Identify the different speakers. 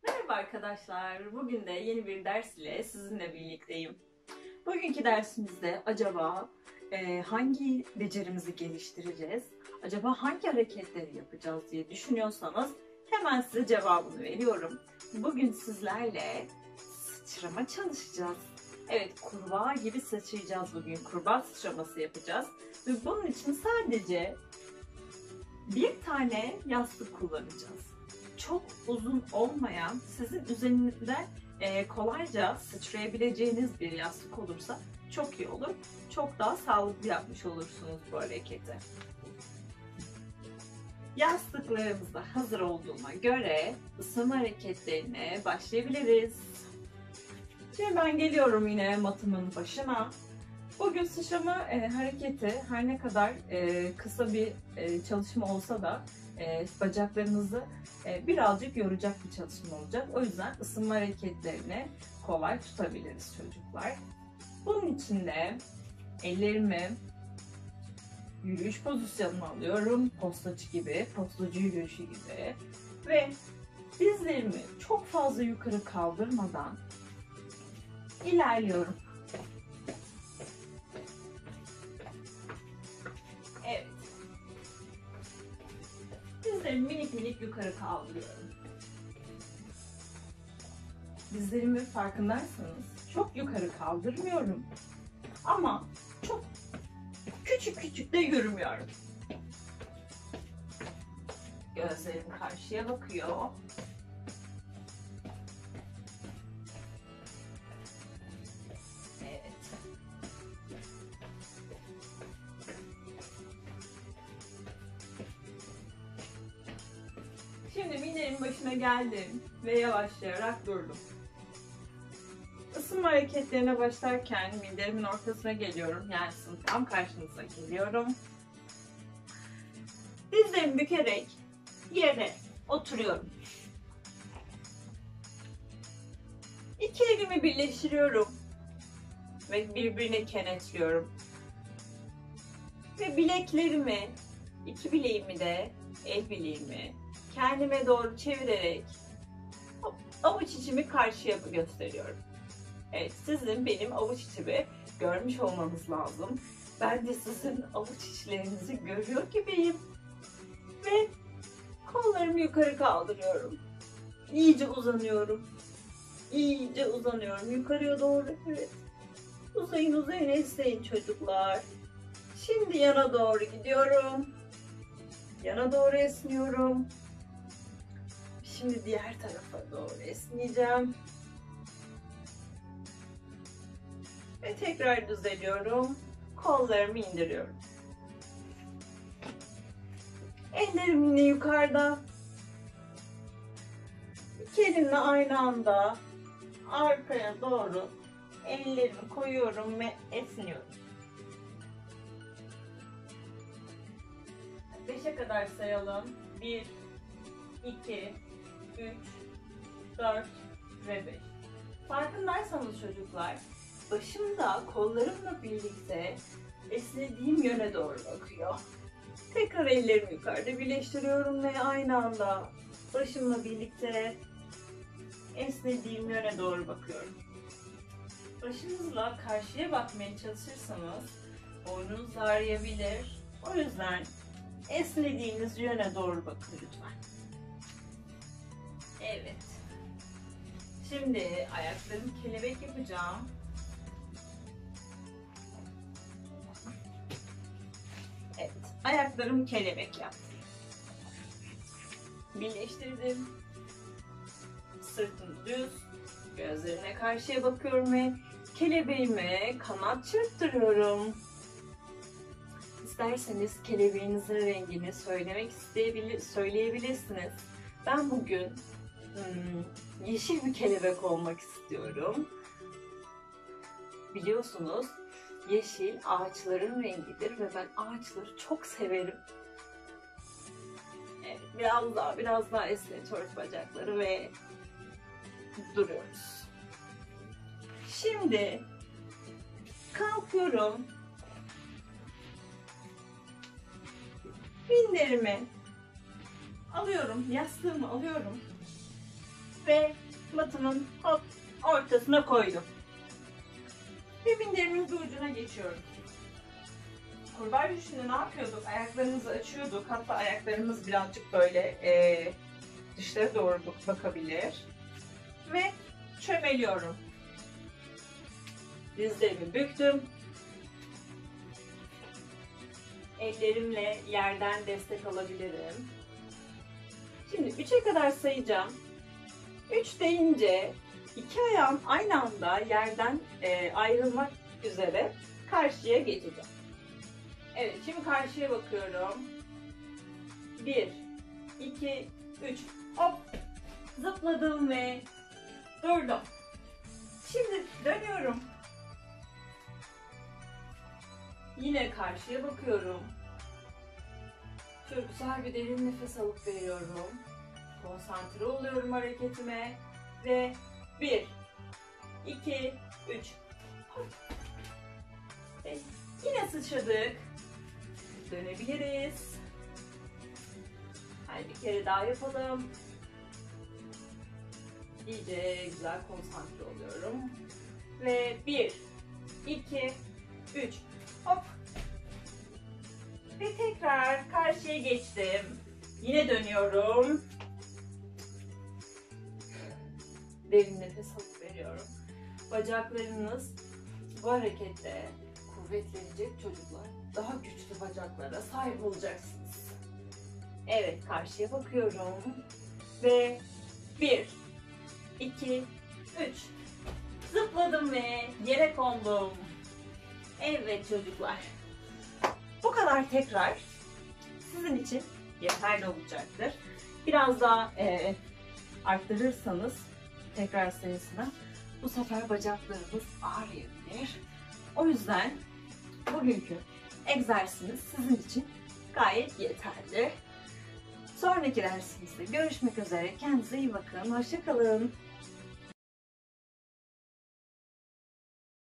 Speaker 1: Merhaba arkadaşlar. Bugün de yeni bir ders ile sizinle birlikteyim. Bugünkü dersimizde acaba hangi becerimizi geliştireceğiz? Acaba hangi hareketleri yapacağız diye düşünüyorsanız hemen size cevabını veriyorum. Bugün sizlerle sıçrama çalışacağız. Evet, kurbağa gibi sıçrayacağız bugün. Kurbağa sıçraması yapacağız. Ve bunun için sadece bir tane yastık kullanacağız. Çok uzun olmayan, sizin üzerinden kolayca sıçrayabileceğiniz bir yastık olursa çok iyi olur. Çok daha sağlıklı yapmış olursunuz bu hareketi. Yastıklarımız da hazır olduğuna göre ısınma hareketlerine başlayabiliriz. Şimdi ben geliyorum yine matımın başına. Bugün sıçrama hareketi her ne kadar kısa bir çalışma olsa da bacaklarınızı birazcık yoracak bir çalışma olacak. O yüzden ısınma hareketlerini kolay tutabiliriz çocuklar. Bunun için de ellerimi yürüyüş pozisyonuna alıyorum. Postacı gibi, postacı yürüyüşü gibi. Ve dizlerimi çok fazla yukarı kaldırmadan ilerliyorum. Evet. Dizlerimi minik minik yukarı kaldırıyorum. Dizlerimi farkındaysanız çok yukarı kaldırmıyorum. Ama çok küçük küçük de yürümüyorum. Gözlerim karşıya bakıyor. Evet. Şimdi minderin başına geldim ve yavaşlayarak durdum. Isınma hareketlerine başlarken minderimin ortasına geliyorum. Yani tam karşınıza geliyorum. Dizlerimi bükerek yere oturuyorum. İki elimi birleştiriyorum ve birbirine kenetliyorum. Ve bileklerimi, iki bileğimi de el bileğimi kendime doğru çevirerek avuç içimi karşıya gösteriyorum. Evet, sizin benim avuç içimi görmüş olmanız lazım. Ben de sizin avuç içlerinizi görüyor gibiyim. Ve kollarımı yukarı kaldırıyorum. İyice uzanıyorum. İyice uzanıyorum. Yukarıya doğru. Evet. Uzayın uzayın, esneyin çocuklar. Şimdi yana doğru gidiyorum. Yana doğru esniyorum. Şimdi diğer tarafa doğru esneyeceğim. Ve tekrar düzeliyorum. Kollarımı indiriyorum. Ellerim yine yukarıda. İki elimle aynı anda arkaya doğru ellerimi koyuyorum ve esniyorum. 5'e kadar sayalım. 1, 2, 3, 4 ve 5. Farkındaysanız çocuklar, başım da kollarımla birlikte esnediğim yöne doğru bakıyor. Tekrar ellerimi yukarıda birleştiriyorum ve aynı anda başımla birlikte esnediğim yöne doğru bakıyorum. Başınızla karşıya bakmaya çalışırsanız boynunuz ağrıyabilir. O yüzden esnediğiniz yöne doğru bakın lütfen. Evet. Şimdi ayaklarımı kelebek yapacağım. Evet, ayaklarımı kelebek yaptım. Birleştirdim. Sırtım düz, gözlerine karşıya bakıyorum ve kelebeğime kanat çırptırıyorum. İsterseniz kelebeğinizin rengini söyleyebilirsiniz. Ben bugün yeşil bir kelebek olmak istiyorum. Biliyorsunuz yeşil ağaçların rengidir ve ben ağaçları çok severim. Evet, biraz daha esnetiyoruz bacakları ve duruyoruz. Şimdi kalkıyorum. Minderimi alıyorum, yastığımı alıyorum Ve matımın hop ortasına koydum. Ve minderimin bir ucuna geçiyorum. Kurbağa yürüyüşünde ne yapıyorduk? Ayaklarımızı açıyorduk. Hatta ayaklarımız birazcık böyle dışlara doğru bakabilir. Ve çömeliyorum. Dizlerimi büktüm. Ellerimle yerden destek alabilirim. Şimdi 3'e kadar sayacağım. 3 deyince iki ayağım aynı anda yerden ayrılmak üzere karşıya geçeceğim. Evet, şimdi karşıya bakıyorum. 1, 2, 3. Hop! Zıpladım ve durdum. Şimdi dönüyorum. Yine karşıya bakıyorum. Şöyle güzel bir derin nefes alıp veriyorum. Konsantre oluyorum hareketime. Ve 1, 2, 3. Ve yine sıçradık. Dönebiliriz. Hadi bir kere daha yapalım. İyice güzel konsantre oluyorum. Ve 1, 2, 3. Hop. Ve tekrar karşıya geçtim. Yine dönüyorum. Derin nefes alıp veriyorum. Bacaklarınız bu harekette kuvvetlenecek çocuklar. Daha güçlü bacaklara sahip olacaksınız. Evet, karşıya bakıyorum. Ve 1, 2, 3. Zıpladım ve yere kondum. Evet çocuklar. Bu kadar tekrar sizin için yeterli olacaktır. Biraz daha arttırırsanız tekrar sayısını bu sefer bacaklarınız ağrıyabilir. O yüzden bugünkü egzersizimiz sizin için gayet yeterli. Sonraki dersimizde görüşmek üzere. Kendinize iyi bakın. Hoşça kalın.